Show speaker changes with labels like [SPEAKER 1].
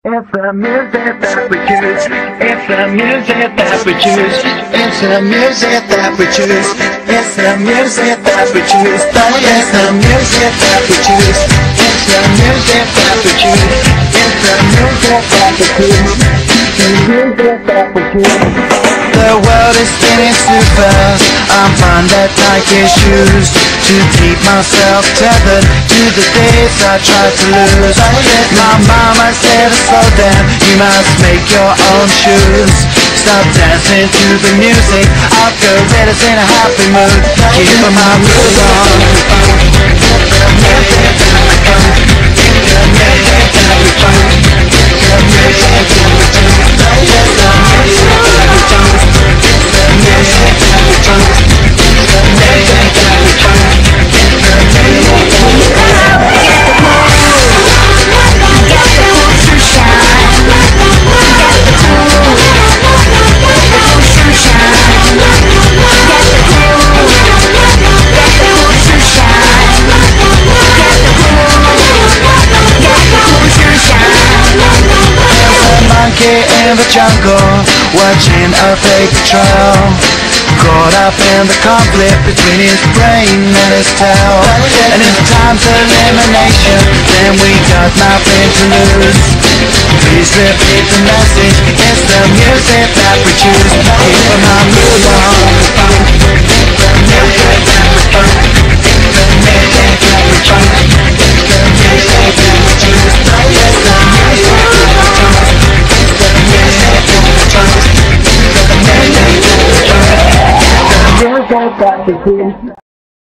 [SPEAKER 1] It's the music that we choose. It's the music that we choose. It's the music that we choose. It's the music that we choose. It's the music that we choose. It's the music that we choose. It's the music that we choose. The music that we choose. The world is spinning too fast. I'm finding that Nike shoes to keep myself tethered to the days I tried to lose. My mama said to slow down, you must make your own shoes. Stop dancing to the music of gorillas in a happy mood. Keep my mood on. In the jungle, watching a fake trail, caught up in the conflict between his brain and his tail. And in time's elimination, then we got nothing to lose. Please repeat the message, it's the music that we choose. Keep my mood on. The music that we choose. The music that we choose. The music that we choose. It's the music that we choose. The music that we choose.